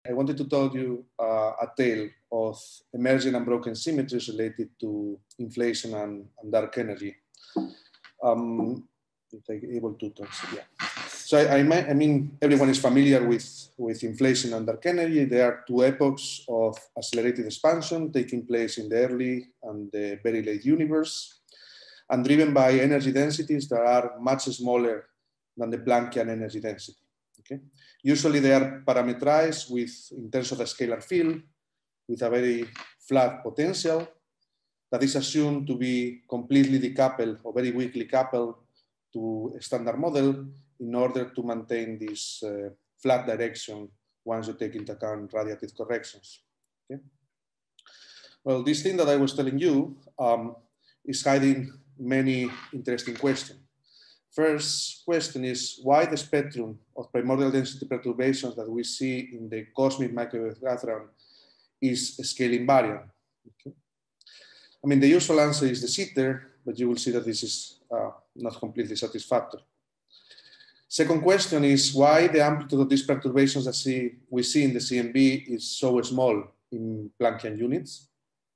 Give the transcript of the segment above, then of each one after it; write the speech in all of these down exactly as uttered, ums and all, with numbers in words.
I wanted to tell you uh, a tale of emerging and broken symmetries related to inflation and, and dark energy. Um, if I'm able to turn, yeah. So I, I, I mean, everyone is familiar with, with inflation and dark energy. There are two epochs of accelerated expansion taking place in the early and the very late universe, and driven by energy densities that are much smaller than the Planckian energy density. Okay? Usually they are parameterized with, in terms of a scalar field, with a very flat potential that is assumed to be completely decoupled or very weakly coupled to a standard model in order to maintain this uh, flat direction once you take into account radiative corrections. Okay? Well, this thing that I was telling you um, is hiding many interesting questions. First question is why the spectrum of primordial density perturbations that we see in the cosmic microwave background is scale invariant. Okay? I mean, the usual answer is the jitter, but you will see that this is uh, not completely satisfactory. Second question is why the amplitude of these perturbations that see, we see in the C M B is so small in Planckian units.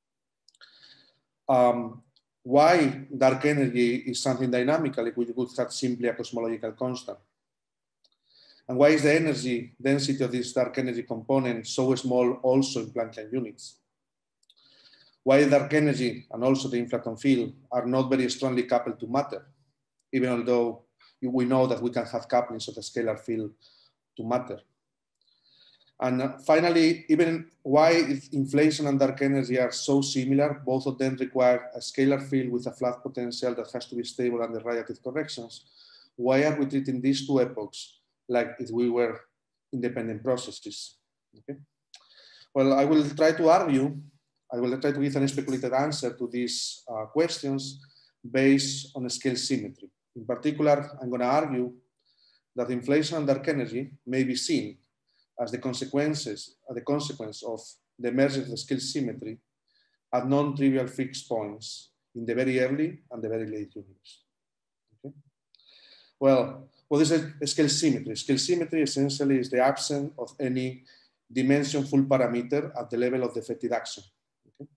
Um, why dark energy is something dynamical if we would have simply a cosmological constant? And why is the energy density of this dark energy component so small also in Planckian units? Why dark energy and also the inflaton field are not very strongly coupled to matter, even although we know that we can have couplings of the scalar field to matter. And finally, even why inflation and dark energy are so similar, both of them require a scalar field with a flat potential that has to be stable under radiative corrections. Why are we treating these two epochs like if we were independent processes? Okay. Well, I will try to argue, I will try to give an speculated answer to these uh, questions based on a scale symmetry. In particular, I'm going to argue that inflation and dark energy may be seen as the consequences, as the consequence of the emergence of the scale symmetry at non-trivial fixed points in the very early and the very late universe. Okay? Well, what is a scale symmetry? Scale symmetry essentially is the absence of any dimension full parameter at the level of the effective action. Okay?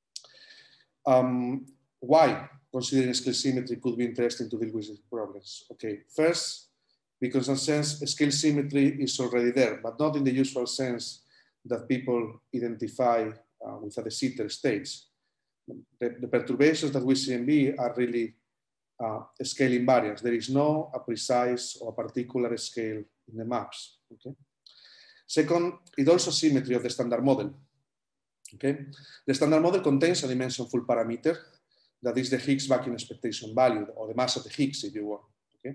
Um, why considering scale symmetry could be interesting to deal with these problems? Okay, first, because in a sense, scale symmetry is already there, but not in the usual sense that people identify uh, with the jitter states. The, the perturbations that we see in B are really uh, scale invariants. There is no a precise or a particular scale in the maps. Okay? Second, it also symmetry of the standard model. Okay? The standard model contains a dimension full parameter that is the Higgs vacuum expectation value, or the mass of the Higgs, if you want. Okay?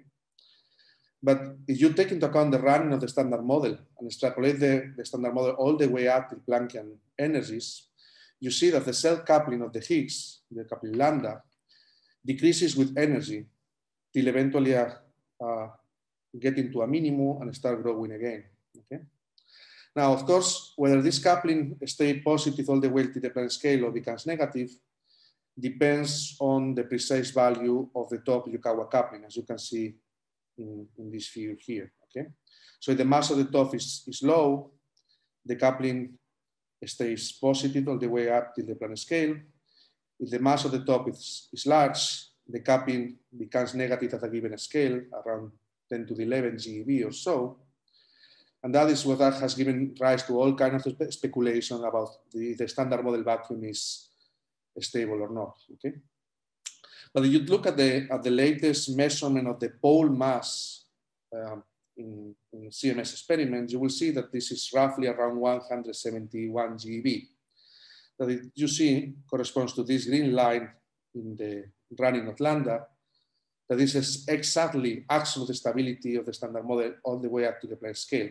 But if you take into account the running of the standard model and extrapolate the, the standard model all the way up to Planckian energies, you see that the self-coupling of the Higgs, the coupling lambda, decreases with energy till eventually uh, uh, getting to a minimum and start growing again. Okay? Now, of course, whether this coupling stays positive all the way to the Planck scale or becomes negative depends on the precise value of the top Yukawa coupling, as you can see In, in this figure here, okay? So if the mass of the top is, is low, the coupling stays positive all the way up to the Planck scale. If the mass of the top is, is large, the coupling becomes negative at a given scale, around ten to the eleven G eV or so. And that is what that has given rise to all kinds of speculation about the, the standard model vacuum is stable or not, okay? But if you look at the, at the latest measurement of the pole mass um, in, in C M S experiments, you will see that this is roughly around one hundred seventy-one G eV. That it, you see corresponds to this green line in the running of lambda, that this is exactly absolute stability of the standard model all the way up to the Planck scale.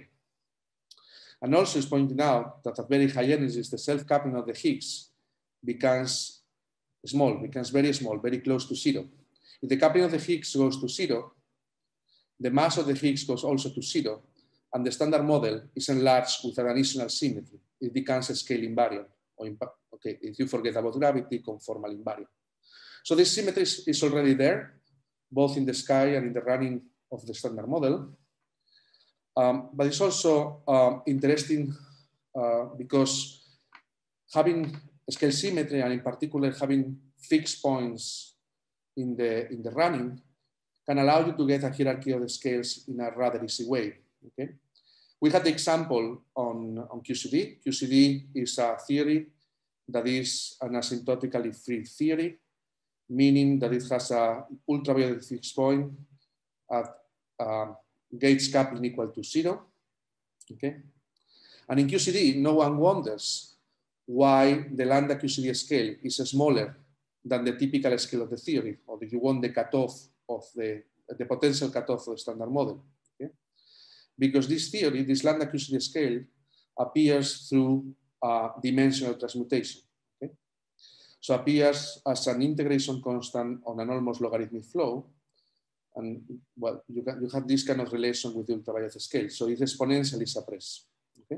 And also it's pointing out that at very high energies, the self-coupling of the Higgs becomes small, becomes very small, very close to zero. If the coupling of the Higgs goes to zero, the mass of the Higgs goes also to zero, and the standard model is enlarged with an additional symmetry. It becomes a scale invariant. Or okay, if you forget about gravity, conformal invariant. So this symmetry is, is already there, both in the sky and in the running of the standard model. Um, but it's also um, interesting uh, because having scale symmetry, and in particular having fixed points in the, in the running, can allow you to get a hierarchy of the scales in a rather easy way. Okay? We had the example on, on Q C D. Q C D is a theory that is an asymptotically free theory, meaning that it has a ultraviolet fixed point at uh, gauge coupling equal to zero. Okay? And in Q C D, no one wonders why the lambda Q C D scale is smaller than the typical scale of the theory, or if you want the cutoff of the, the potential cutoff of the standard model. Okay? Because this theory, this lambda Q C D scale, appears through uh, dimensional transmutation. Okay? So appears as an integration constant on an almost logarithmic flow. And well, you, can, you have this kind of relation with the ultraviolet scale. So it's exponentially suppressed. Okay?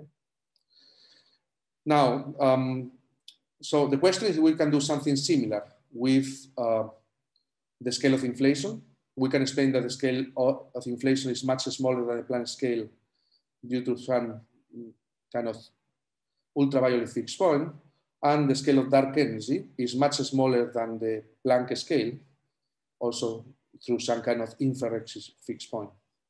Now, um, so the question is, we can do something similar with uh, the scale of inflation. We can explain that the scale of, of inflation is much smaller than the Planck scale due to some kind of ultraviolet fixed point. And the scale of dark energy is much smaller than the Planck scale, also through some kind of infrared fixed point.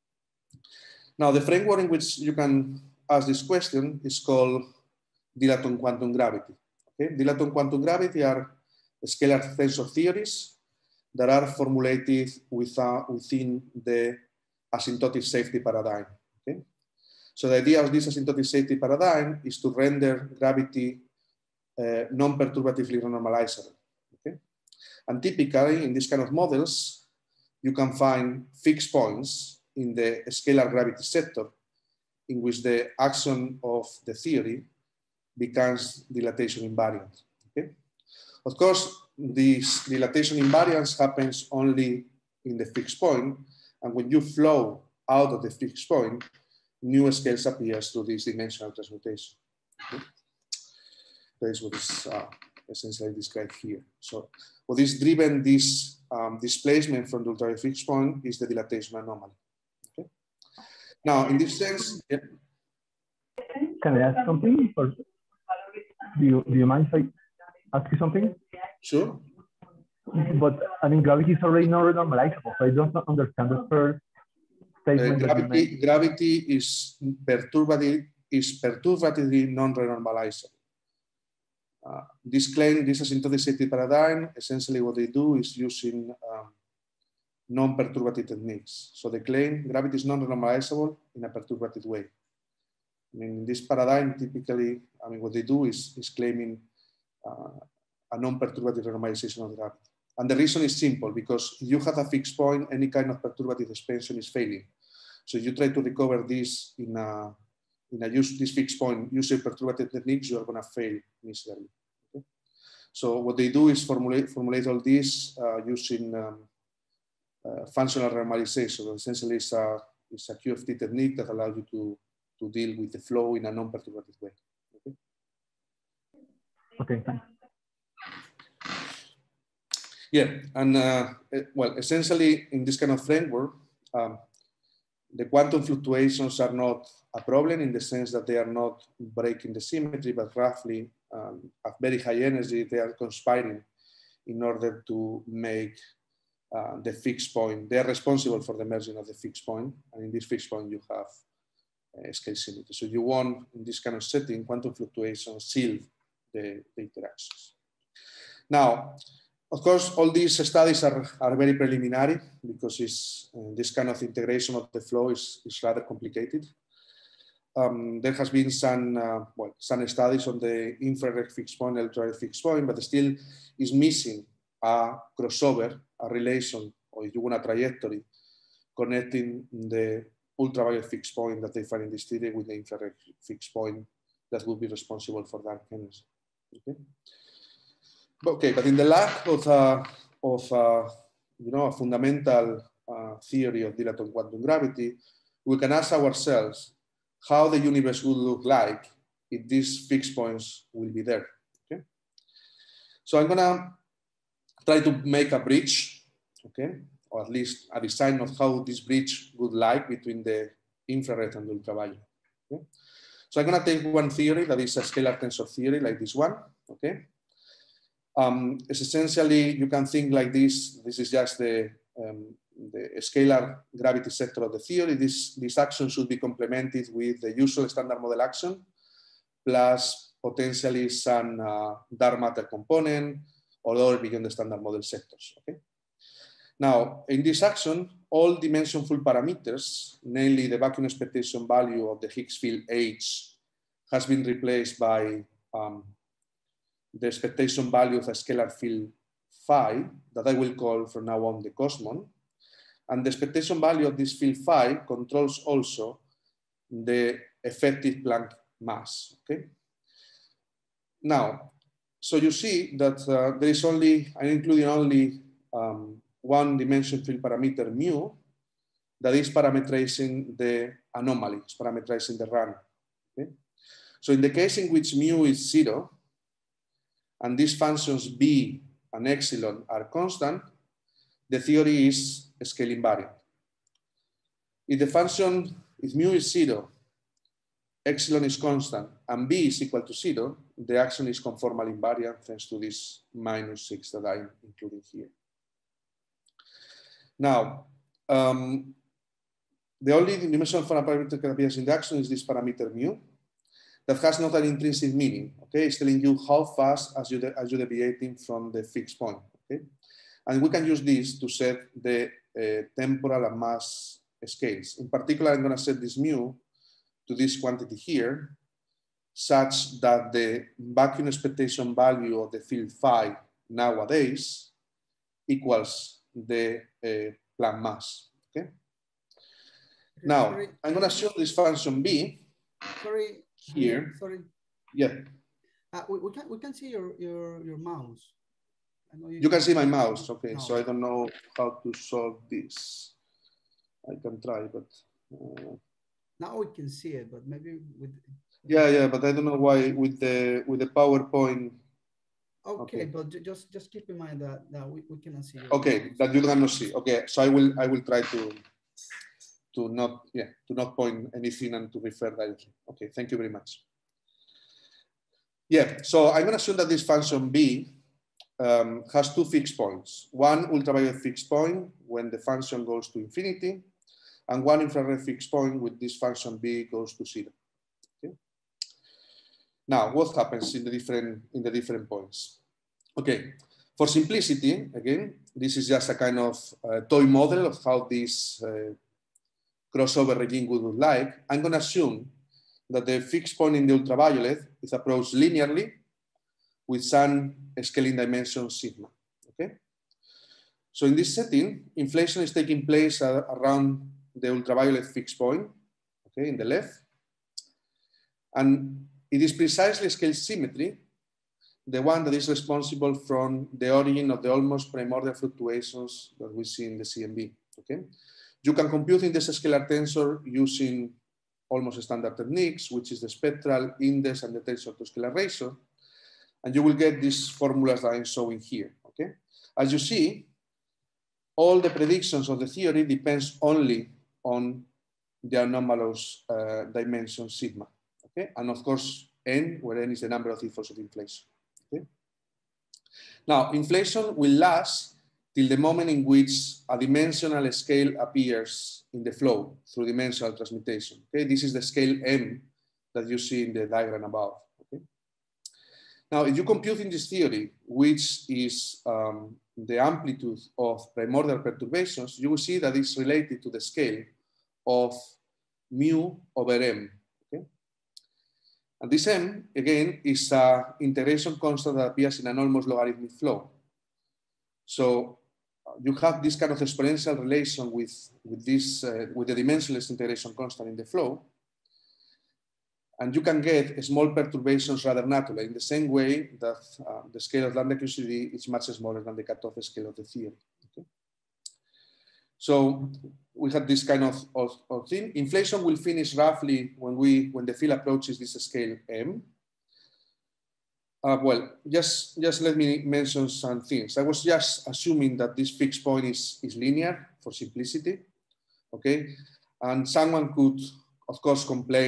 Now, the framework in which you can ask this question is called dilaton quantum gravity. Okay? Dilaton quantum gravity are scalar tensor theories that are formulated with, uh, within the asymptotic safety paradigm. Okay? So the idea of this asymptotic safety paradigm is to render gravity uh, non-perturbatively renormalizable. Okay? And typically, in this kind of models, you can find fixed points in the scalar gravity sector in which the action of the theory becomes dilatation invariant. Okay? Of course, this dilatation invariance happens only in the fixed point, and when you flow out of the fixed point, new scales appear through this dimensional transmutation. Okay? That is what is uh, essentially described here. So what is driven this um, displacement from the ultraviolet fixed point is the dilatation anomaly. Okay? Now, in this sense, yeah. Can I ask something? Or do you, do you mind if I ask you something? Sure. But I mean, gravity is already not normalizable, so I don't understand the first statement. Uh, gravity, gravity is perturbatively is perturbatively non-renormalizable. Uh, this claim, this asymptotic safety paradigm, essentially what they do is using um, non-perturbative techniques. So they claim gravity is non-renormalizable in a perturbative way. I mean, in this paradigm, typically, I mean, what they do is, is claiming uh, a non-perturbative renormalization of gravity. And the reason is simple, because if you have a fixed point, any kind of perturbative expansion is failing. So you try to recover this in a, in a use this fixed point using perturbative techniques, you are going to fail miserably. Okay? So what they do is formulate, formulate all this uh, using um, uh, functional renormalization. Essentially, it's a, it's a Q F T technique that allows you to, to deal with the flow in a non-perturbative way. Okay, okay, thanks. Yeah, and uh, well, essentially in this kind of framework, um, the quantum fluctuations are not a problem in the sense that they are not breaking the symmetry, but roughly um, at very high energy, they are conspiring in order to make uh, the fixed point. They are responsible for the merging of the fixed point, and in this fixed point you have uh, scale symmetry. So you want, in this kind of setting, quantum fluctuations seal the, the interactions. Now, of course, all these studies are, are very preliminary because it's, uh, this kind of integration of the flow is, is rather complicated. Um, there has been some, uh, well, some studies on the infrared fixed point, ultraviolet fixed point, but still is missing a crossover, a relation, or if you want a trajectory, connecting the ultraviolet fixed point that they find in this theory with the infrared fixed point that will be responsible for dark energy. Okay? Okay, but in the lack of, uh, of uh, you know, a fundamental uh, theory of dilaton quantum gravity, we can ask ourselves how the universe would look like if these fixed points will be there. Okay? So I'm gonna try to make a bridge, okay, or at least a design of how this bridge would like between the infrared and the ultraviolet. Okay? So I'm going to take one theory that is a scalar tensor theory, like this one. Okay. Um, it's essentially, you can think like this. This is just the, um, the scalar gravity sector of the theory. This, this action should be complemented with the usual standard model action, plus potentially some uh, dark matter component or other beyond the standard model sectors. Okay. Now, in this action, all dimensionful parameters, namely the vacuum expectation value of the Higgs field H, has been replaced by um, the expectation value of a scalar field phi, that I will call from now on the cosmon. And the expectation value of this field phi controls also the effective Planck mass. Okay. Now, so you see that uh, there is only, I'm including only um, one dimension field parameter mu that is parameterizing the anomaly, it's parameterizing the run. Okay? So in the case in which mu is zero, and these functions b and epsilon are constant, the theory is scale invariant. If the function, if mu is zero, epsilon is constant, and b is equal to zero, the action is conformal invariant thanks to this minus six that I'm including here. Now, um, the only dimension for a parameter that appears in the action is this parameter mu that has not an intrinsic meaning. Okay, it's telling you how fast as you are you deviating from the fixed point. Okay, and we can use this to set the uh, temporal and mass scales. In particular, I'm going to set this mu to this quantity here, such that the vacuum expectation value of the field phi nowadays equals the uh, Planck mass. Okay. Now sorry. I'm going to show this function b. Sorry. Here. Sorry. Yeah. Uh, we, we can we can see your your your mouse. I know you, you can see my mouse. Okay. No. So I don't know how to solve this. I can try, but. Uh... Now we can see it, but maybe with. Yeah, yeah, but I don't know why with the with the PowerPoint. Okay, okay. But just just keep in mind that, that we, we cannot see. Okay, mouse. That you cannot see. Okay, so I will I will try to to not yeah to not point anything and to refer directly. Okay, thank you very much. Yeah, so I'm going to assume that this function b um, has two fixed points. One ultraviolet fixed point when the function goes to infinity, and one infrared fixed point with this function b goes to zero. Now, what happens in the different in the different points? Okay, for simplicity, again, this is just a kind of uh, toy model of how this uh, crossover regime would look like. I'm going to assume that the fixed point in the ultraviolet is approached linearly with some scaling dimension sigma. Okay, so in this setting, inflation is taking place uh, around the ultraviolet fixed point. Okay, in the left, and it is precisely scale symmetry, the one that is responsible from the origin of the almost primordial fluctuations that we see in the C M B. Okay, you can compute in this scalar tensor using almost standard techniques, which is the spectral index and the tensor to scalar ratio, and you will get these formulas that I'm showing here. Okay, as you see, all the predictions of the theory depends only on the anomalous uh, dimension sigma. Okay? And of course, n, where n is the number of efforts of inflation. Okay? Now, inflation will last till the moment in which a dimensional scale appears in the flow through dimensional transmutation. Okay? This is the scale m that you see in the diagram above. Okay? Now, if you compute in this theory, which is um, the amplitude of primordial perturbations, you will see that it's related to the scale of mu over m. And this m, again, is an integration constant that appears in an almost logarithmic flow. So you have this kind of exponential relation with, with, this, uh, with the dimensionless integration constant in the flow. And you can get small perturbations rather naturally in the same way that uh, the scale of lambda Q C D is much smaller than the cutoff scale of the theory. Okay? So we have this kind of, of, of thing. Inflation will finish roughly when we when the field approaches this scale m. Uh, well, just, just let me mention some things. I was just assuming that this fixed point is, is linear for simplicity. Okay, and someone could, of course, complain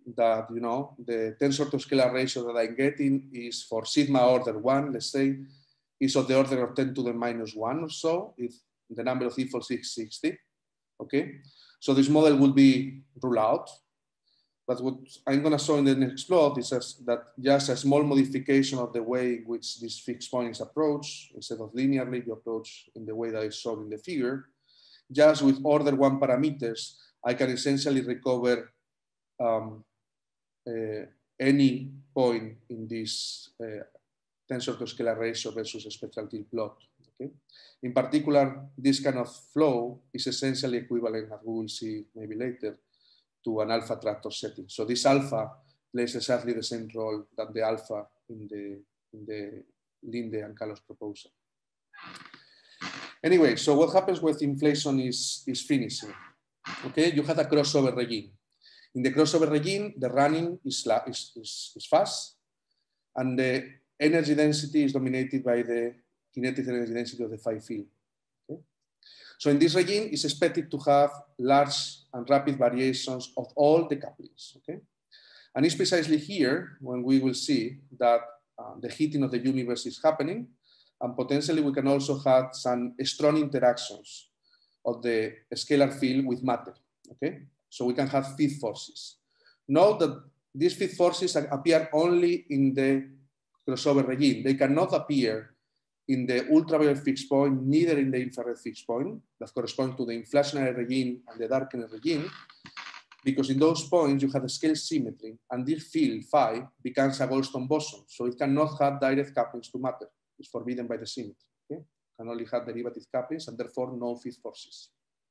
that, you know, the tensor to scalar ratio that I'm getting is for sigma order one, let's say, is of the order of ten to the minus one or so, if the number of e-falls is sixty, okay? So this model will be ruled out. But what I'm gonna show in the next plot is that just a small modification of the way in which these fixed points approach, instead of linearly, you approach in the way that is shown in the figure. Just with order one parameters, I can essentially recover um, uh, any point in this uh, tensor to scalar ratio versus a spectral T plot. Okay? In particular, this kind of flow is essentially equivalent, as we will see maybe later, to an alpha tractor setting. So this alpha plays exactly the same role that the alpha in the, in the Linde and Kalos proposal. Anyway, so what happens with inflation is, is finishing. Okay, you have a crossover regime. In the crossover regime, the running is, is, is, is fast, and the energy density is dominated by the kinetic energy density of the phi field. Okay? So in this regime, it's expected to have large and rapid variations of all the couplings. Okay? And it's precisely here when we will see that uh, the heating of the universe is happening, and potentially we can also have some strong interactions of the scalar field with matter. Okay? So we can have Field forces. Note that these Field forces appear only in the crossover regime. They cannot appear in the ultraviolet fixed point, neither in the infrared fixed point that corresponds to the inflationary regime and the darkening regime, because in those points you have a scale symmetry, and this field phi becomes a Goldstone boson, so it cannot have direct couplings to matter. It's forbidden by the symmetry. Okay? It can only have derivative couplings, and therefore no Field forces.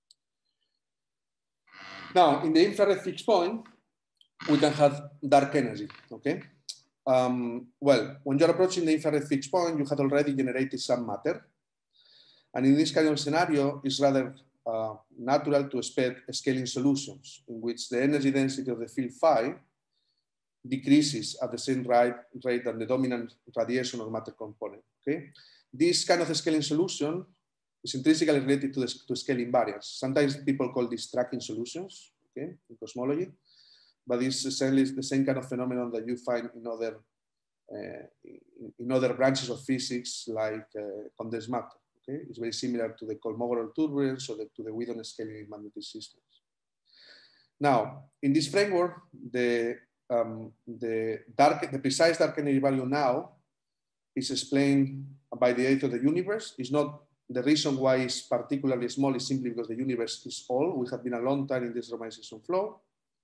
Now, in the infrared fixed point, we can have dark energy. Okay. Um, well, when you're approaching the infrared fixed point, you had already generated some matter. And in this kind of scenario, it's rather uh, natural to expect scaling solutions in which the energy density of the field phi decreases at the same rate, rate than the dominant radiation or matter component. Okay? This kind of scaling solution is intrinsically related to, the, to scaling variance. Sometimes people call these tracking solutions, okay, in cosmology. But it's essentially the same kind of phenomenon that you find in other, uh, in, in other branches of physics, like uh, condensed matter. Okay? It's very similar to the Kolmogorov turbulence or the, to the Wheaton scaling in magnetic systems. Now, in this framework, the, um, the, dark, the precise dark energy value now is explained by the age of the universe. It's not the reason why it's particularly small is simply because the universe is old. We have been a long time in this romanization flow.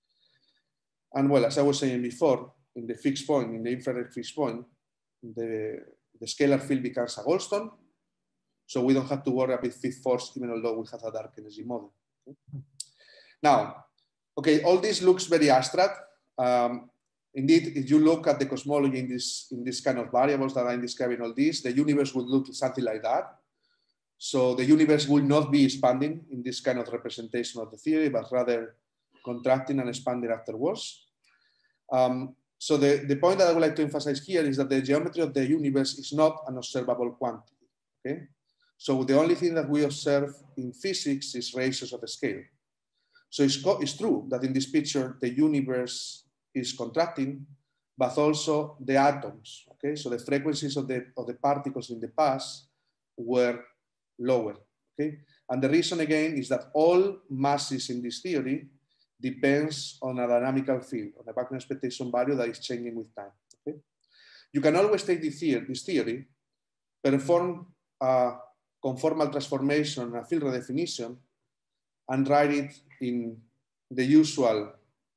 And well, as I was saying before, in the fixed point, in the infrared fixed point, the, the scalar field becomes a Goldstone. So we don't have to worry about Field force, even although we have a dark energy model. Okay? Now, okay, all this looks very abstract. Um, indeed, if you look at the cosmology in this, in this kind of variables that I'm describing all this, the universe would look something like that. So the universe will not be expanding in this kind of representation of the theory, but rather contracting and expanding afterwards. Um, so the, the point that I would like to emphasize here is that the geometry of the universe is not an observable quantity. Okay? So the only thing that we observe in physics is ratios of the scale. So it's, it's true that in this picture, the universe is contracting, but also the atoms. Okay? So the frequencies of the, of the particles in the past were lower. Okay? And the reason again is that all masses in this theory depends on a dynamical field, on a background expectation value that is changing with time. Okay? You can always take this theory, this theory, perform a conformal transformation, a field redefinition, and write it in the usual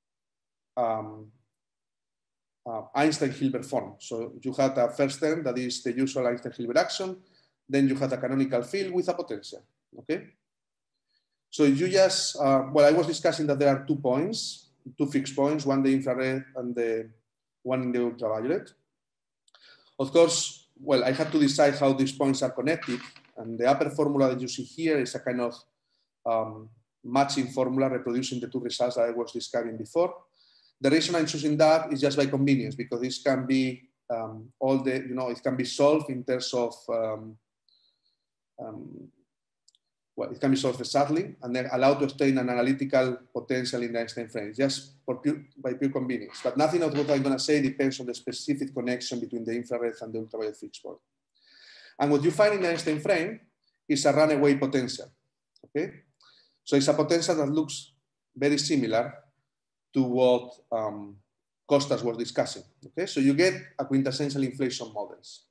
um, uh, Einstein-Hilbert form. So you had a first term that is the usual Einstein-Hilbert action, then you had a canonical field with a potential. Okay? So you just, uh, well, I was discussing that there are two points, two fixed points, one the infrared and the one in the ultraviolet. Of course, well, I had to decide how these points are connected, and the upper formula that you see here is a kind of um, matching formula reproducing the two results that I was describing before. The reason I'm choosing that is just by convenience, because this can be um, all the, you know, it can be solved in terms of um, um, well, it can be solved exactly and then allowed to obtain an analytical potential in the Einstein frame, just for pure, by pure convenience. But nothing of what I'm going to say depends on the specific connection between the infrared and the ultraviolet fixed point. And what you find in the Einstein frame is a runaway potential. Okay, so it's a potential that looks very similar to what um, Costas was discussing. Okay, so you get a quintessential inflation models.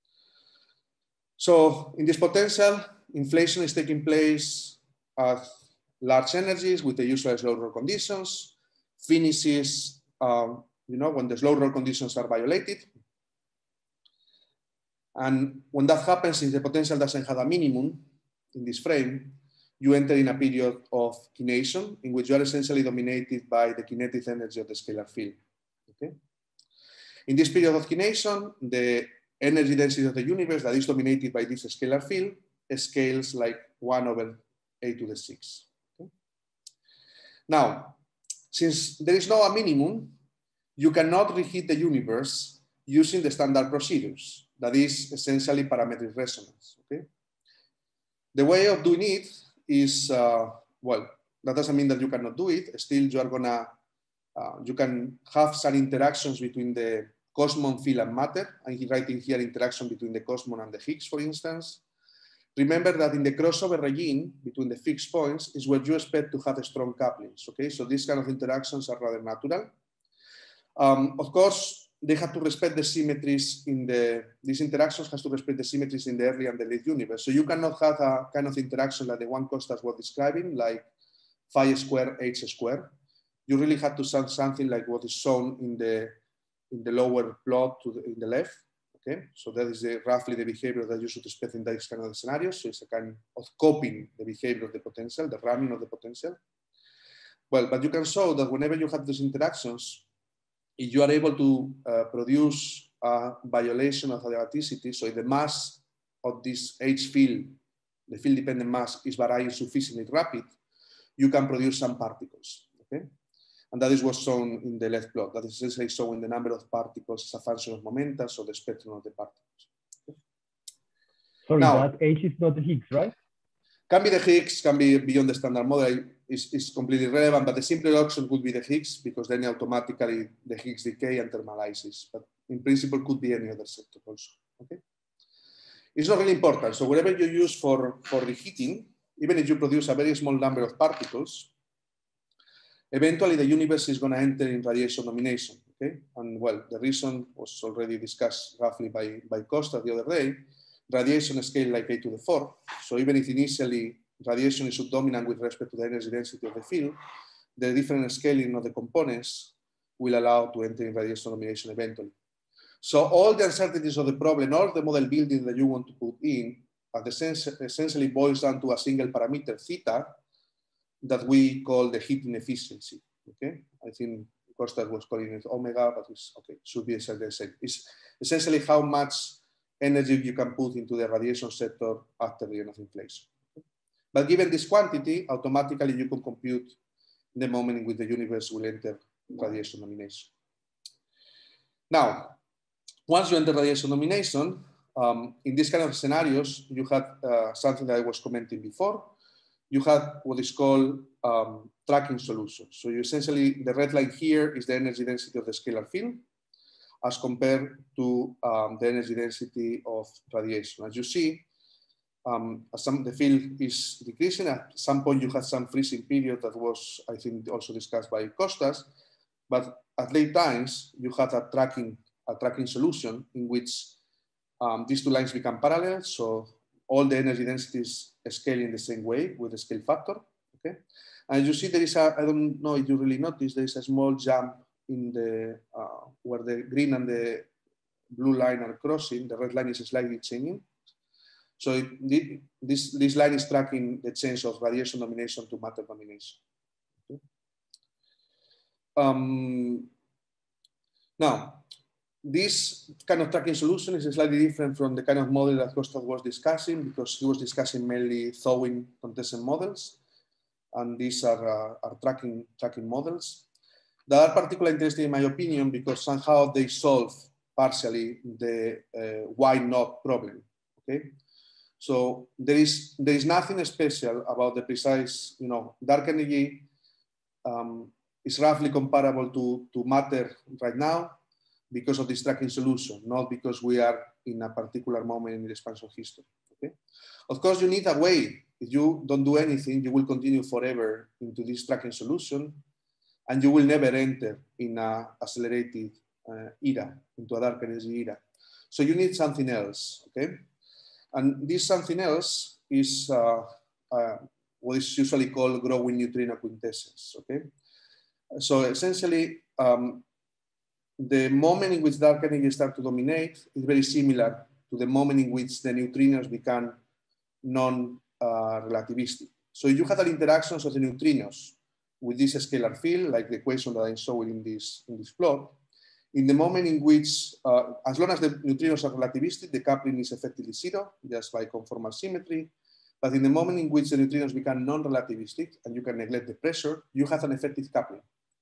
So in this potential, inflation is taking place at large energies with the usual slow roll conditions. Finishes, um, you know, when the slow roll conditions are violated. And when that happens, if the potential doesn't have a minimum in this frame, you enter in a period of kination in which you are essentially dominated by the kinetic energy of the scalar field. Okay? In this period of kination, the energy density of the universe that is dominated by this scalar field scales like one over a to the six. Okay? Now, since there is no a minimum, you cannot reheat the universe using the standard procedures. That is essentially parametric resonance. Okay? The way of doing it is, uh, well, that doesn't mean that you cannot do it. Still, you are gonna, uh, you can have some interactions between the Cosmon field and matter. I'm writing here interaction between the Cosmon and the Higgs, for instance. Remember that in the crossover regime between the fixed points is where you expect to have strong couplings. Okay, so these kind of interactions are rather natural. Um, of course, they have to respect the symmetries in the, these interactions has to respect the symmetries in the early and the late universe. So you cannot have a kind of interaction like the one Costas was describing, like phi square, h square. You really have to have something like what is shown in the, in the lower plot to the, in the left. Okay, so that is the, roughly the behavior that you should expect in these kind of scenarios. So it's a kind of copying the behavior of the potential, the ramming of the potential. Well, but you can show that whenever you have these interactions, if you are able to uh, produce a violation of the erraticity, so if the mass of this H field, the field-dependent mass, is varying sufficiently rapid, you can produce some particles. Okay, and that is what's shown in the left plot. That is essentially showing the number of particles as a function of momenta, so the spectrum of the particles. Okay? Sorry, now, that H is not the Higgs, right? Can be the Higgs, can be beyond the standard model. Is, is completely irrelevant, but the simpler option would be the Higgs because then automatically the Higgs decay and thermalizes. But in principle, could be any other sector also. Okay, it's not really important. So whatever you use for for reheating, even if you produce a very small number of particles, eventually the universe is going to enter in radiation domination. Okay, and well, the reason was already discussed roughly by by Costa the other day. Radiation scale like a to the four. So even if initially radiation is subdominant with respect to the energy density of the field, the different scaling of the components will allow to enter in radiation domination eventually. So all the uncertainties of the problem, all the model building that you want to put in, at the sense, essentially boils down to a single parameter, theta, that we call the heating efficiency. Okay, I think Costa was calling it omega, but it's okay, should be exactly the same. It's essentially how much energy you can put into the radiation sector after the end of inflation. But given this quantity, automatically you can compute the moment in which the universe will enter radiation domination. Now, once you enter radiation domination, um, in these kind of scenarios, you had uh, something that I was commenting before. You had what is called um, tracking solutions. So you essentially, the red line here is the energy density of the scalar field as compared to um, the energy density of radiation. As you see, Um, some, the field is decreasing. At some point, you had some freezing period that was, I think, also discussed by Costas. But at late times, you had a tracking, a tracking solution in which um, these two lines become parallel. So all the energy densities scale in the same way with the scale factor. Okay, and you see there is a, I don't know if you really noticed, there is a small jump in the uh, where the green and the blue line are crossing. The red line is slightly changing. So it, this, this line is tracking the change of radiation domination to matter domination. Okay. Um, now, this kind of tracking solution is slightly different from the kind of model that Costas was discussing because he was discussing mainly thawing contestant models. And these are, uh, are tracking, tracking models that are particularly interesting in my opinion because somehow they solve partially the uh, why not problem. Okay. So there is, there is nothing special about the precise, you know, dark energy um, is roughly comparable to, to matter right now because of this tracking solution, not because we are in a particular moment in the expansion history. Okay? Of course, you need a way. If you don't do anything, you will continue forever into this tracking solution, and you will never enter in an accelerated uh, era, into a dark energy era. So you need something else, okay? And this something else is uh, uh, what is usually called growing neutrino quintessence, okay? So essentially, um, the moment in which dark energy starts to dominate is very similar to the moment in which the neutrinos become non-relativistic. Uh, so if you had an interactions of the neutrinos with this scalar field, like the equation that I'm showing in this, in this plot, in the moment in which, uh, as long as the neutrinos are relativistic, the coupling is effectively zero, just by conformal symmetry. But in the moment in which the neutrinos become non-relativistic, and you can neglect the pressure, you have an effective coupling.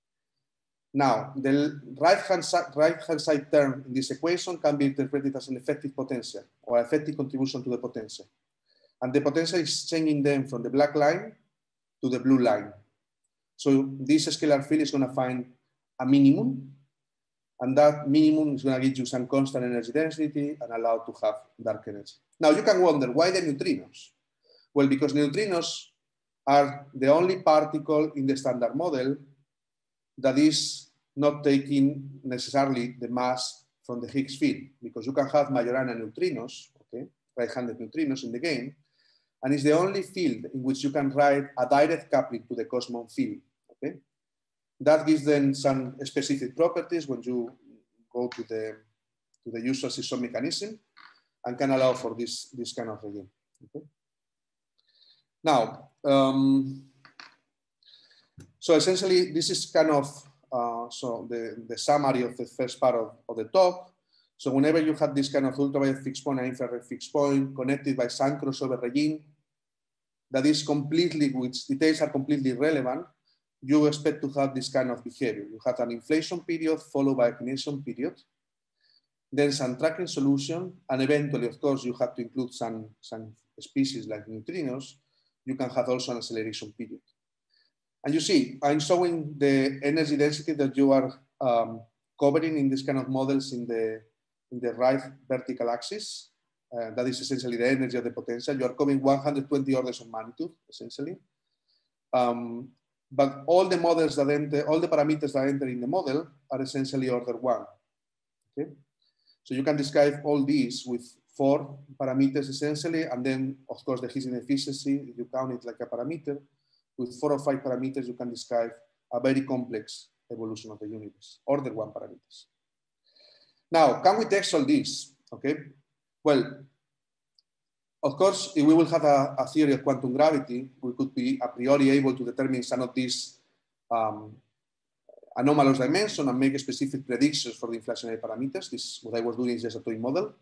Now, the right-hand side, right-hand side term in this equation can be interpreted as an effective potential or effective contribution to the potential. And the potential is changing them from the black line to the blue line. So this scalar field is going to find a minimum, and that minimum is going to give you some constant energy density and allow to have dark energy. Now you can wonder, why the neutrinos? Well, because neutrinos are the only particle in the standard model that is not taking necessarily the mass from the Higgs field, because you can have Majorana neutrinos, okay, right-handed neutrinos in the game, and it's the only field in which you can write a direct coupling to the Cosmon field, okay? That gives them some specific properties when you go to the, to the usual seesaw mechanism and can allow for this, this kind of regime, okay? Now, um, so essentially, this is kind of uh, so the, the summary of the first part of, of the talk. So whenever you have this kind of ultraviolet fixed point and infrared fixed point connected by some crossover regime that is completely, which details are completely relevant, you expect to have this kind of behavior. You have an inflation period followed by a inclination period, then some tracking solution, and eventually, of course, you have to include some, some species like neutrinos. You can have also an acceleration period. And you see, I'm showing the energy density that you are um, covering in this kind of models in the, in the right vertical axis. Uh, that is essentially the energy of the potential. You are covering one hundred twenty orders of magnitude, essentially. Um, but all the models that enter, all the parameters that enter in the model are essentially order one. Okay? So you can describe all these with four parameters essentially, and then, of course, the Hissing efficiency, if you count it like a parameter. With four or five parameters, you can describe a very complex evolution of the universe, order one parameters. Now, can we test all this? Okay. Well, of course, if we will have a, a theory of quantum gravity, we could be a priori able to determine some of these um, anomalous dimensions and make specific predictions for the inflationary parameters. This, what I was doing is just a toy model.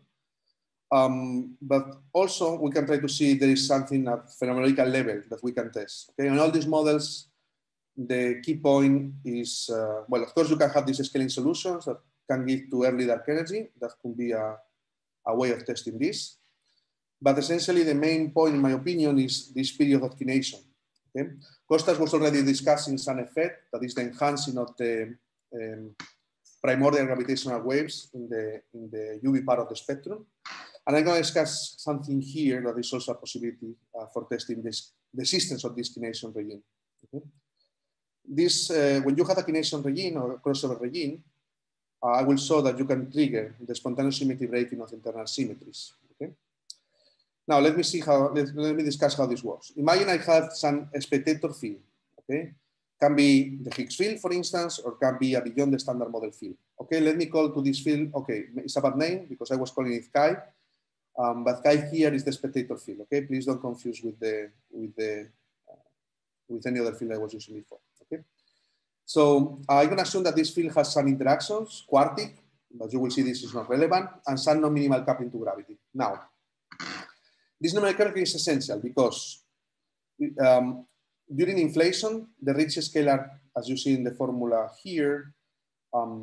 Um, but also we can try to see if there is something at phenomenological level that we can test. Okay, on all these models, the key point is, uh, well, of course you can have these scaling solutions that can give to early dark energy. That could be a, a way of testing this. But essentially the main point, in my opinion, is this period of inclination. Okay? Kostas was already discussing some effect, that is the enhancing of the um, primordial gravitational waves in the, in the U V part of the spectrum. And I'm going to discuss something here that is also a possibility uh, for testing this, the existence of this inclination regime. Okay? This, uh, when you have a inclination regime or a crossover regime, uh, I will show that you can trigger the spontaneous symmetry breaking of internal symmetries. Okay? Now let me see how. Let, let me discuss how this works. Imagine I have some spectator field. Okay, can be the Higgs field, for instance, or can be a beyond the standard model field. Okay, let me call to this field. Okay, it's a bad name because I was calling it chi. Um, but chi here is the spectator field. Okay, please don't confuse with the with the uh, with any other field I was using before. Okay, so uh, I'm going to assume that this field has some interactions, quartic, but you will see this is not relevant, and some non-minimal coupling to gravity. Now, this nomenclature is essential because um, during inflation, the rich scalar, as you see in the formula here, um,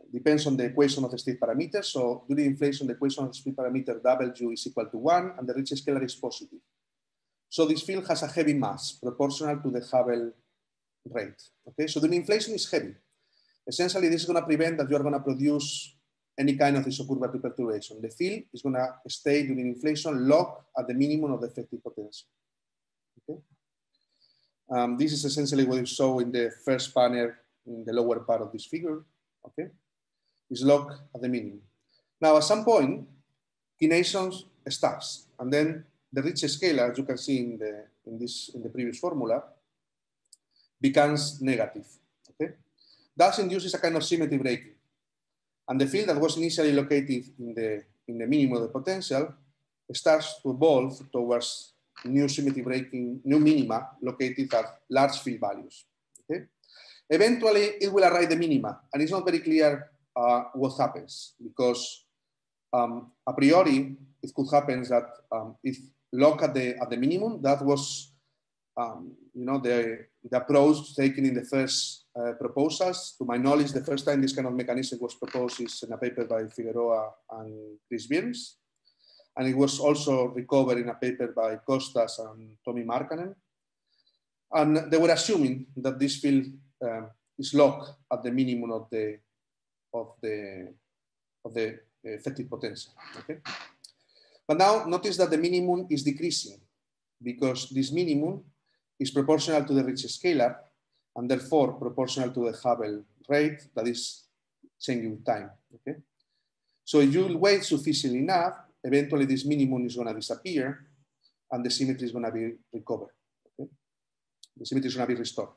depends on the equation of the state parameter. So during inflation, the equation of the state parameter W is equal to one, and the Ricci scalar is positive. So this field has a heavy mass proportional to the Hubble rate. Okay, so during inflation is heavy. Essentially, this is going to prevent that you are going to produce any kind of isokurvature perturbation. The field is going to stay during inflation locked at the minimum of the effective potential. Okay. Um, this is essentially what you saw in the first panel in the lower part of this figure. Okay, is locked at the minimum. Now, at some point, kination stops, and then the Ricci scalar, as you can see in the in this in the previous formula, becomes negative. Okay, that induces a kind of symmetry breaking, and the field that was initially located in the in the minimum of the potential starts to evolve towards new symmetry breaking, new minima located at large field values. Okay, eventually it will arrive the minima, and it's not very clear uh, what happens, because um, a priori it could happen that um, if locked at the at the minimum, that was um, you know the the approach taken in the first uh, proposals. To my knowledge, the first time this kind of mechanism was proposed is in a paper by Figueroa and Chris Birns. And it was also recovered in a paper by Kostas and Tomi Markkanen. And they were assuming that this field uh, is locked at the minimum of the, of the, of the effective potential. Okay? But now notice that the minimum is decreasing, because this minimum is proportional to the Ricci scalar, and therefore proportional to the Hubble rate that is changing with time. Okay? So if you wait sufficiently enough, eventually this minimum is going to disappear, and the symmetry is going to be recovered. Okay? The symmetry is going to be restored.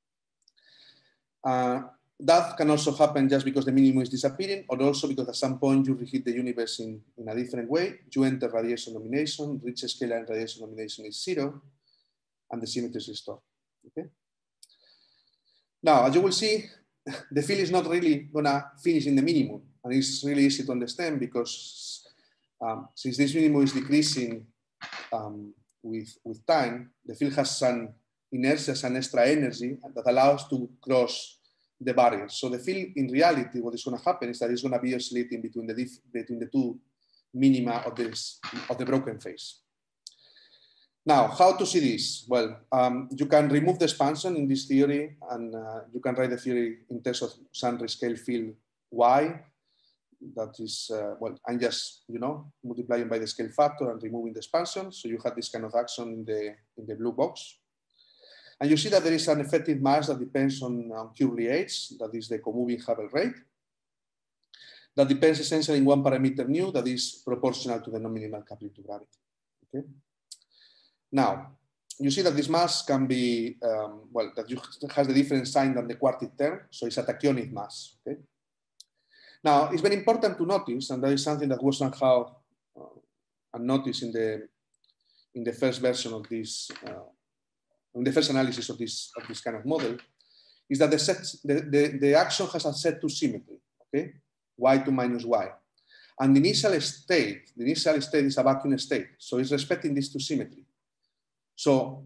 Uh, that can also happen just because the minimum is disappearing, or also because at some point you reheat the universe in, in a different way. You enter radiation domination, Ricci scalar and radiation domination is zero, and the symmetry is restored. Okay? Now, as you will see, the field is not really going to finish in the minimum, and it's really easy to understand, because um, since this minimum is decreasing um, with, with time, the field has some inertia, some extra energy that allows to cross the barrier. So the field, in reality, what is going to happen is that it's going to be oscillating between the, diff between the two minima of, this, of the broken phase. Now, how to see this? Well, um, you can remove the expansion in this theory, and uh, you can write the theory in terms of some rescale field Y. That is, uh, well, I'm just, you know, multiplying by the scale factor and removing the expansion. So you have this kind of action in the, in the blue box. And you see that there is an effective mass that depends on, on Curly H, that is the co-moving Hubble rate. That depends essentially in one parameter nu that is proportional to the non-minimal coupling to gravity. Okay. Now, you see that this mass can be, um, well, that you, has the different sign than the quartic term, so it's a tachyonic mass. Okay? Now, it's very important to notice, and that is something that was somehow uh, unnoticed in the, in the first version of this, uh, in the first analysis of this, of this kind of model, is that the, set, the, the, the action has a set to symmetry, okay? Y two minus Y. And the initial state, the initial state is a vacuum state, so it's respecting this two symmetry. So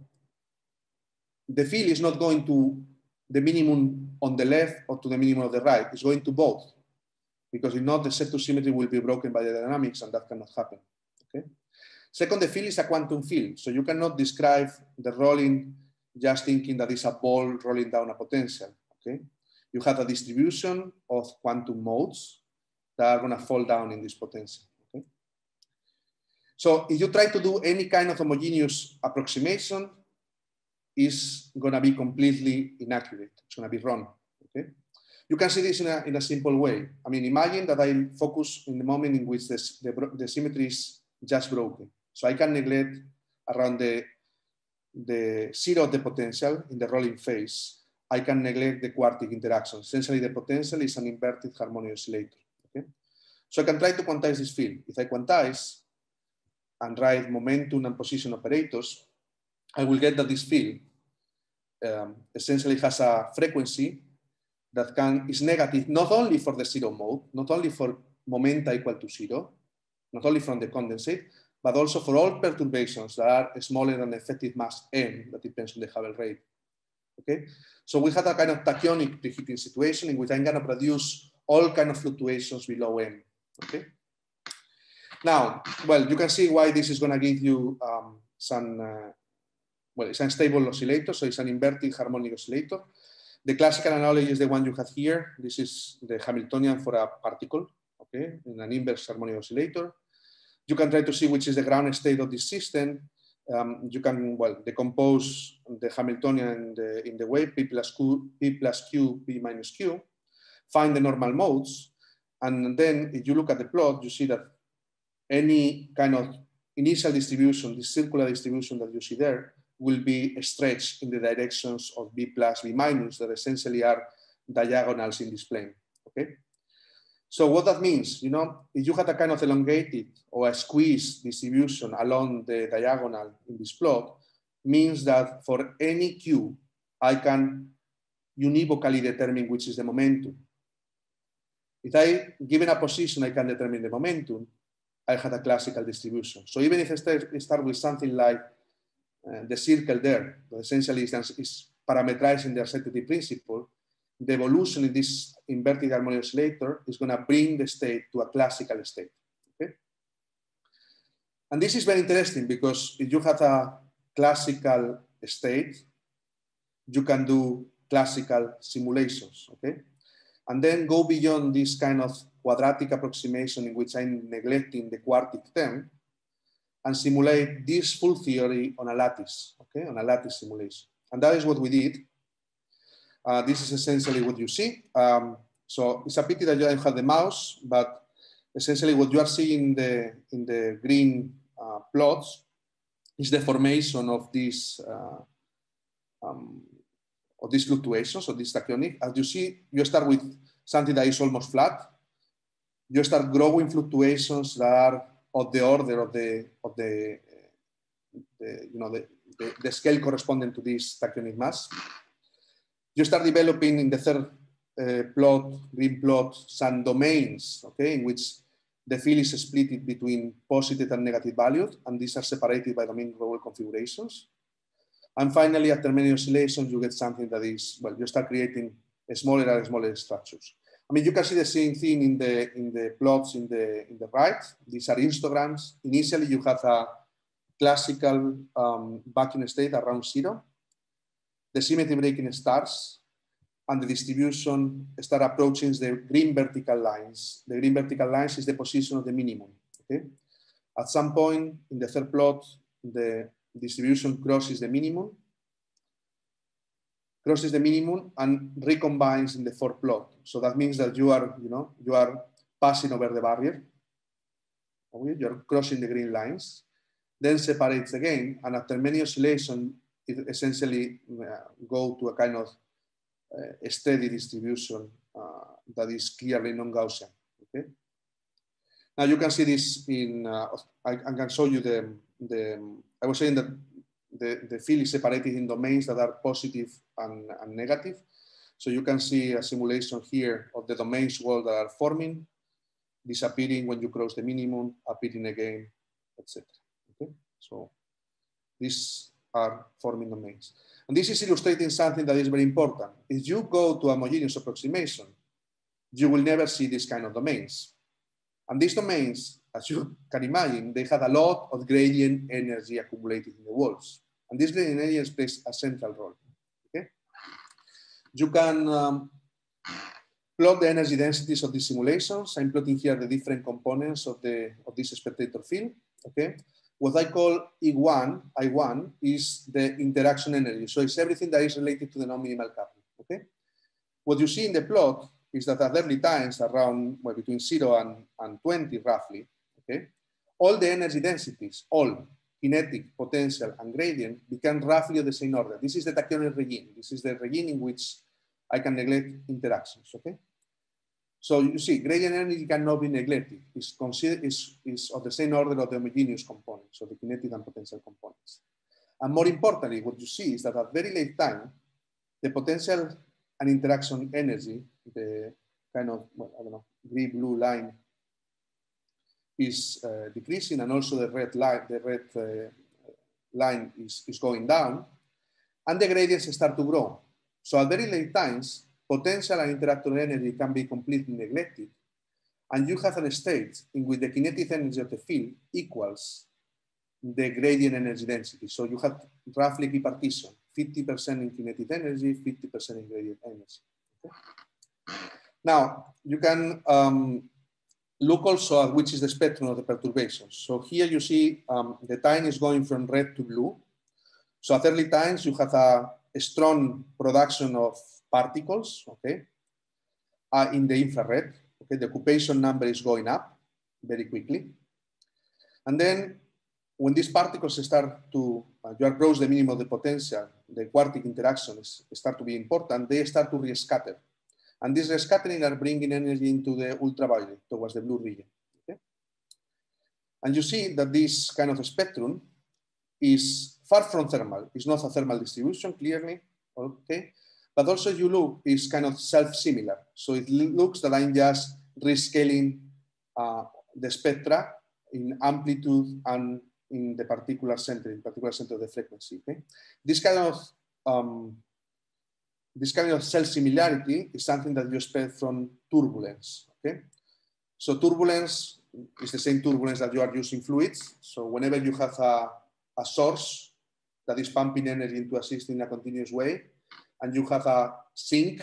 the field is not going to the minimum on the left or to the minimum on the right. It's going to both, because if not, the set to symmetry will be broken by the dynamics, and that cannot happen. Okay. Second, the field is a quantum field, so you cannot describe the rolling just thinking that it's a ball rolling down a potential. Okay. You have a distribution of quantum modes that are going to fall down in this potential. So if you try to do any kind of homogeneous approximation, it's going to be completely inaccurate. It's going to be wrong. Okay? You can see this in a, in a simple way. I mean, imagine that I focus in the moment in which this, the, the symmetry is just broken. So I can neglect around the, the zero of the potential in the rolling phase. I can neglect the quartic interaction. Essentially, the potential is an inverted harmonic oscillator. Okay? So I can try to quantize this field. If I quantize and write momentum and position operators, I will get that this field um, essentially has a frequency that can, is negative not only for the zero mode, not only for momenta equal to zero, not only from the condensate, but also for all perturbations that are smaller than the effective mass m that depends on the Hubble rate. Okay, so we had a kind of tachyonic preheating situation in which I'm going to produce all kind of fluctuations below M, okay? Now, well, you can see why this is gonna give you um, some, uh, well, it's a stable oscillator, so it's an inverted harmonic oscillator. The classical analogy is the one you have here. This is the Hamiltonian for a particle, okay, in an inverse harmonic oscillator. You can try to see which is the ground state of this system. Um, you can, well, decompose the Hamiltonian in the, in the wave P plus Q, P plus Q, P minus Q, find the normal modes, and then if you look at the plot, you see that any kind of initial distribution, this circular distribution that you see there, will be stretched in the directions of B plus, B minus, that essentially are diagonals in this plane, okay? So what that means, you know, if you had a kind of elongated or a squeezed distribution along the diagonal in this plot, means that for any Q, I can univocally determine which is the momentum. If I, given a position, I can determine the momentum, I had a classical distribution. So even if I start, start with something like uh, the circle there, that essentially is, is parameterizing the uncertainty principle, the evolution in this inverted harmonic oscillator is going to bring the state to a classical state. Okay? And this is very interesting because if you have a classical state, you can do classical simulations. Okay? And then go beyond this kind of quadratic approximation in which I'm neglecting the quartic term and simulate this full theory on a lattice, okay, on a lattice simulation. And that is what we did. Uh, this is essentially what you see. Um, so it's a pity that you don't have the mouse, but essentially what you are seeing in the, in the green uh, plots is the formation of these, uh, um, of these fluctuations, of this tachyonic. As you see, you start with something that is almost flat. You start growing fluctuations that are of the order of the, of the, the you know, the, the, the scale corresponding to this tachyonic mass. You start developing in the third uh, plot, green plot, some domains, okay, in which the field is split between positive and negative values, and these are separated by domain global configurations. And finally, after many oscillations, you get something that is, well, you start creating smaller and smaller structures. I mean, you can see the same thing in the, in the plots in the, in the right. These are histograms. Initially, you have a classical um, vacuum state around zero. The symmetry breaking starts, and the distribution start approaching the green vertical lines. The green vertical lines is the position of the minimum. Okay? At some point in the third plot, the distribution crosses the minimum, crosses the minimum and recombines in the fourth plot. So that means that you are, you know, you are passing over the barrier. Okay? You're crossing the green lines, then separates again, and after many oscillations, it essentially uh, go to a kind of uh, steady distribution uh, that is clearly non-Gaussian. Okay? Now you can see this in, uh, I, I can show you the, the, I was saying that the, the field is separated in domains that are positive and, and negative. So you can see a simulation here of the domains world that are forming, disappearing when you cross the minimum, appearing again, et cetera. Okay? So these are forming domains. And this is illustrating something that is very important. If you go to a homogeneous approximation, you will never see this kind of domains. And these domains, as you can imagine, they have a lot of gradient energy accumulated in the walls. And this gradient energy plays a central role. Okay? You can um, plot the energy densities of these simulations. I'm plotting here the different components of, the, of this spectator field. Okay? What I call E one, I one, is the interaction energy. So it's everything that is related to the non-minimal coupling. Okay? What you see in the plot is that at early times, around well, between zero and, and twenty roughly, okay, all the energy densities, all kinetic, potential, and gradient become roughly of the same order. This is the tachyonic regime. This is the regime in which I can neglect interactions. Okay? So you see, gradient energy cannot be neglected. It's, considered, it's, it's of the same order of the homogeneous components, so the kinetic and potential components. And more importantly, what you see is that at very late time, the potential and interaction energy, the kind of, well, I don't know, green-blue line is uh, decreasing, and also the red line, the red uh, line is, is going down, and the gradients start to grow. So at very late times, potential and interactor energy can be completely neglected, and you have a state in which the kinetic energy of the field equals the gradient energy density. So you have roughly equipartition, fifty percent in kinetic energy, fifty percent in gradient energy. Okay? Now, you can um, look also at which is the spectrum of the perturbations. So here you see um, the time is going from red to blue. So at early times, you have a, a strong production of particles, okay, uh, in the infrared. Okay, the occupation number is going up very quickly. And then when these particles start to, uh, you approach the minimum of the potential, the quartic interactions start to be important, they start to rescatter. And these rescattering are bringing energy into the ultraviolet, towards the blue region. Okay? And you see that this kind of spectrum is far from thermal. It's not a thermal distribution, clearly, okay? But also you look, it's kind of self-similar. So it looks that I'm just rescaling uh, the spectra in amplitude and in the particular center, in particular center of the frequency, okay? This kind of um, This kind of self-similarity is something that you expect from turbulence, okay? So turbulence is the same turbulence that you are using fluids. So whenever you have a, a source that is pumping energy into a system in a continuous way, and you have a sink,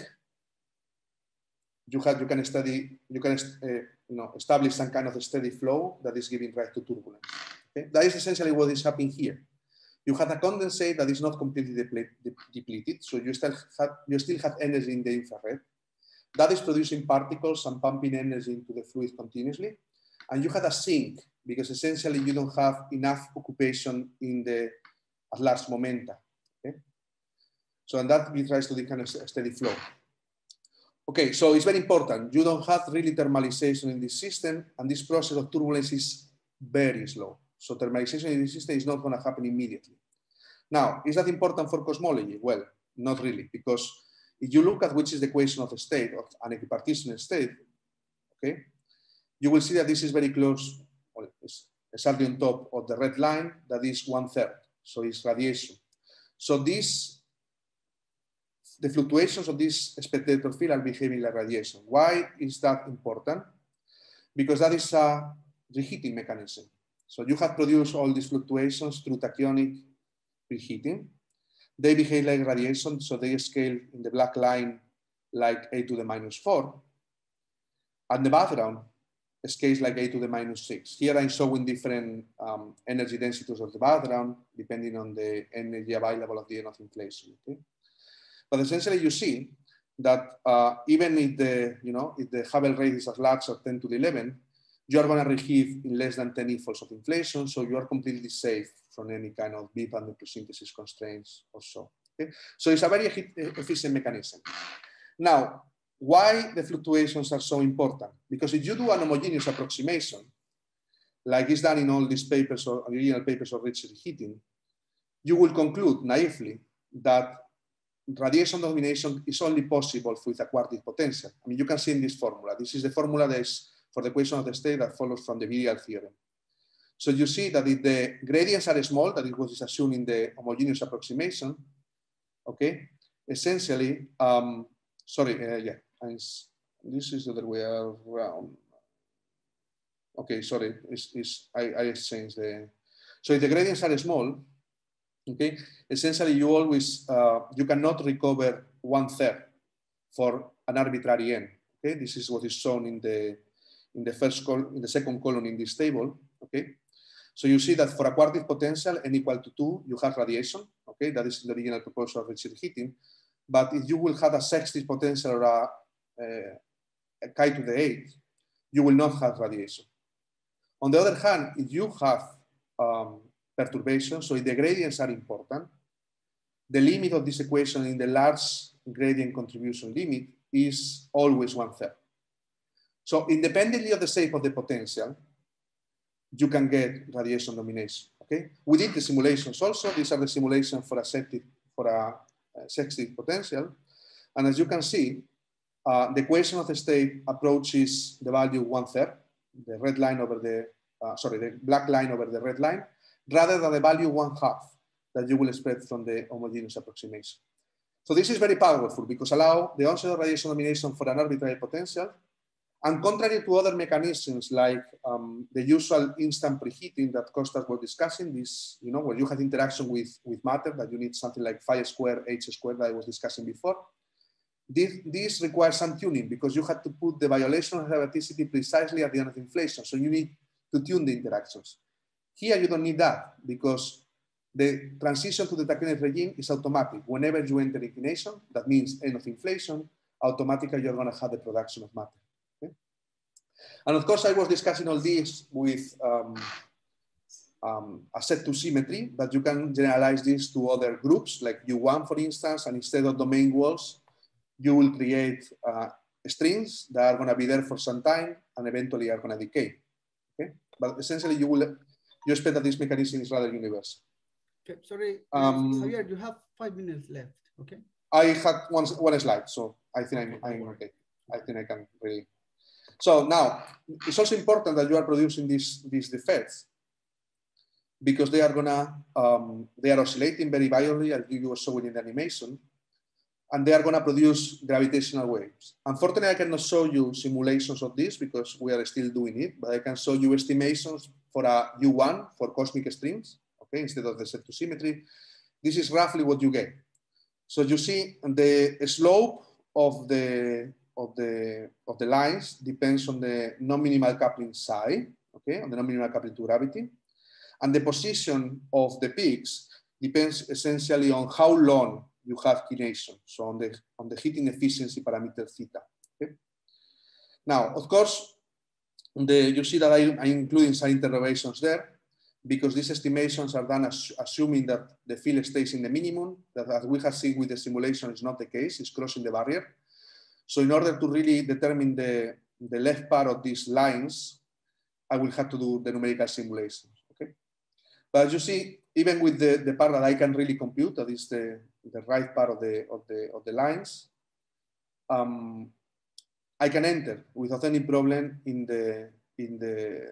you, have, you can study, you can uh, you know, establish some kind of a steady flow that is giving rise to turbulence. Okay? That is essentially what is happening here. You have a condensate that is not completely depleted, so you still have, you still have energy in the infrared. That is producing particles and pumping energy into the fluid continuously. And you have a sink, because essentially you don't have enough occupation in the at large momenta. Okay? So and that gives rise to the kind of steady flow. Okay, so it's very important. You don't have really thermalization in this system, and this process of turbulence is very slow. So thermalization in the system is not going to happen immediately. Now, is that important for cosmology? Well, not really, because if you look at which is the equation of the state, of an equipartition state, okay, you will see that this is very close, well, it's exactly on top of the red line, that is one third, so it's radiation. So this, the fluctuations of this spectator field are behaving like radiation. Why is that important? Because that is a reheating mechanism. So you have produced all these fluctuations through tachyonic preheating. They behave like radiation, so they scale in the black line like a to the minus four. And the background scales like a to the minus six. Here I'm showing different um, energy densities of the background depending on the energy available at the end of inflation. Okay? But essentially you see that uh, even if the, you know, if the Hubble rate is as large as ten to the eleven, you are going to reheat in less than ten epochs of inflation, so you are completely safe from any kind of deep and nucleosynthesis constraints or so. Okay? So it's a very efficient mechanism. Now, why the fluctuations are so important? Because if you do an homogeneous approximation, like is done in all these papers or original papers of rich reheating, you will conclude naively that radiation domination is only possible with a quartic potential. I mean, you can see in this formula. This is the formula that is for the equation of the state that follows from the Virial theorem. So you see that if the gradients are small, that is what is assumed in the homogeneous approximation, okay, essentially, um, sorry, uh, yeah, this is the other way around. Okay, sorry, it's, it's, I, I changed the, so if the gradients are small, okay, essentially you always, uh, you cannot recover one third for an arbitrary n, okay? This is what is shown in the, in the first col in the second column in this table, okay? So you see that for a quartic potential, n equal to two, you have radiation, okay? That is the original proposal of Richard heating. But if you will have a sextile potential or a, uh, a chi to the eighth, you will not have radiation. On the other hand, if you have um, perturbation, so if the gradients are important, the limit of this equation in the large gradient contribution limit is always one third. So independently of the shape of the potential, you can get radiation domination. Okay, we did the simulations also. These are the simulations for a sextile for a, a sextile potential, and as you can see, uh, the equation of the state approaches the value one third, the red line over the uh, sorry, the black line over the red line, rather than the value one half that you will expect from the homogeneous approximation. So this is very powerful because allow the onset of radiation domination for an arbitrary potential. And contrary to other mechanisms like um, the usual instant preheating that Kostas was discussing, this, you know, where you have interaction with, with matter, that you need something like phi squared, h squared that I was discussing before. This, this requires some tuning because you have to put the violation of erraticity precisely at the end of inflation. So you need to tune the interactions. Here you don't need that because the transition to the Tachyonic regime is automatic. Whenever you enter inclination, that means end of inflation, automatically you're going to have the production of matter. Okay? And of course, I was discussing all this with um, um, a set to symmetry, but you can generalize this to other groups, like U one, for instance, and instead of domain walls, you will create uh, strings that are going to be there for some time and eventually are going to decay. Okay? But essentially, you will you expect that this mechanism is rather universal. Okay, sorry, Um, Javier, you have five minutes left. Okay. I had one, one slide, so I think I'm, I'm okay. I think I can really. So now, it's also important that you are producing these, these defects because they are gonna, um, they are oscillating very violently, as you were showing in the animation, and they are gonna produce gravitational waves. Unfortunately, I cannot show you simulations of this because we are still doing it, but I can show you estimations for a U one for cosmic strings. Okay, instead of the set to symmetry, this is roughly what you get. So you see the slope of the of the of the lines depends on the non-minimal coupling psi, okay, on the non-minimal coupling to gravity, and the position of the peaks depends essentially on how long you have kination, so on the on the heating efficiency parameter theta. Okay. Now, of course, the, you see that I, I'm including some interrogations there, because these estimations are done as, assuming that the field stays in the minimum, that as we have seen with the simulation is not the case, it's crossing the barrier. So in order to really determine the, the left part of these lines, I will have to do the numerical simulations, okay? But you see, even with the, the part that I can really compute, that is the, the right part of the, of the, of the lines, um, I can enter without any problem in the, in the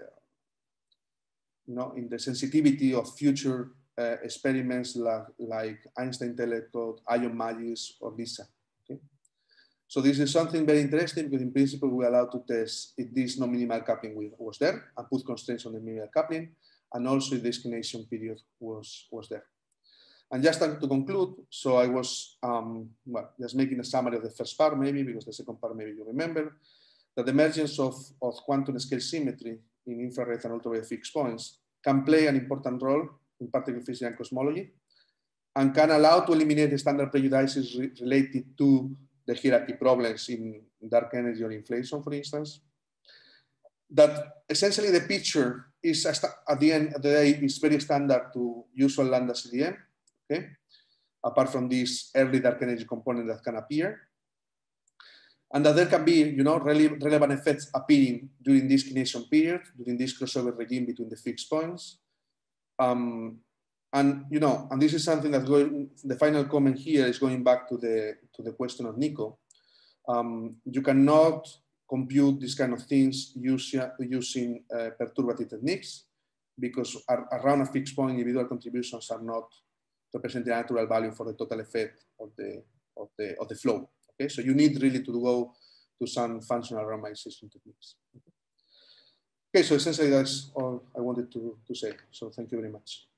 You know, in the sensitivity of future uh, experiments like, like Einstein Telecode, Ion Magis, or LISA. Okay? So this is something very interesting because in principle we are allowed to test if this non-minimal coupling was there and put constraints on the minimal coupling, and also if the discrimination period was, was there. And just to conclude, so I was um, well, just making a summary of the first part maybe, because the second part maybe you remember, that the emergence of, of quantum scale symmetry in infrared and ultraviolet fixed points can play an important role in particle physics and cosmology, and can allow to eliminate the standard prejudices re related to the hierarchy problems in dark energy or inflation, for instance. That essentially the picture is, at the end of the day, is very standard to usual lambda C D M, okay? Apart from this early dark energy component that can appear. And that there can be, you know, really relevant effects appearing during this kination period, during this crossover regime between the fixed points. Um, and, you know, and this is something that going, the final comment here is going back to the, to the question of Nico. Um, you cannot compute these kind of things using, using uh, perturbative techniques, because ar around a fixed point, individual contributions are not representing a natural value for the total effect of the, of the, of the flow. Okay, so you need really to go to some functional randomization techniques. Okay, so essentially that's all I wanted to, to say. So thank you very much.